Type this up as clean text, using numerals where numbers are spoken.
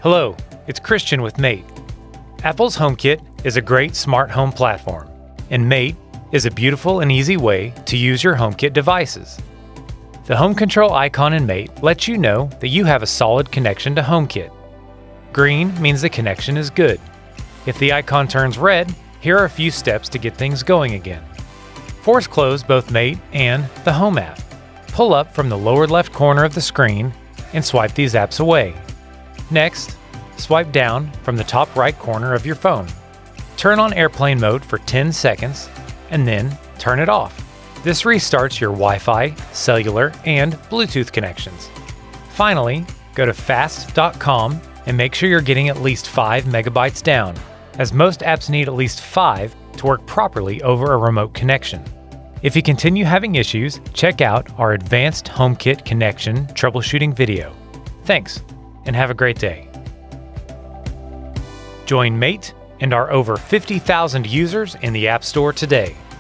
Hello, it's Christian with Mate. Apple's HomeKit is a great smart home platform, and Mate is a beautiful and easy way to use your HomeKit devices. The home control icon in Mate lets you know that you have a solid connection to HomeKit. Green means the connection is good. If the icon turns red, here are a few steps to get things going again. Force close both Mate and the Home app. Pull up from the lower left corner of the screen and swipe these apps away. Next, swipe down from the top right corner of your phone. Turn on airplane mode for 10 seconds and then turn it off. This restarts your Wi-Fi, cellular, and Bluetooth connections. Finally, go to fast.com and make sure you're getting at least 5 megabytes down, as most apps need at least 5 to work properly over a remote connection. If you continue having issues, check out our advanced HomeKit connection troubleshooting video. Thanks, and have a great day. Join Mate and our over 50,000 users in the App Store today.